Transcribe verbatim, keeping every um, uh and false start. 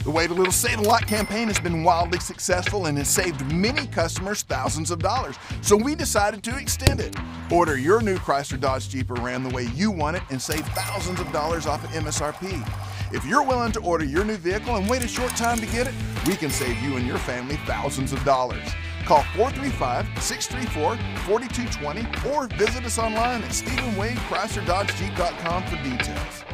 The Wait a Little Save a Lot campaign has been wildly successful and has saved many customers thousands of dollars, so we decided to extend it. Order your new Chrysler, Dodge, Jeep, or Ram the way you want it and save thousands of dollars off of M S R P. If you're willing to order your new vehicle and wait a short time to get it, we can save you and your family thousands of dollars. Call four three five, six three four, four two two zero or visit us online at Stephen Wade Chrysler Dodge Jeep dot com for details.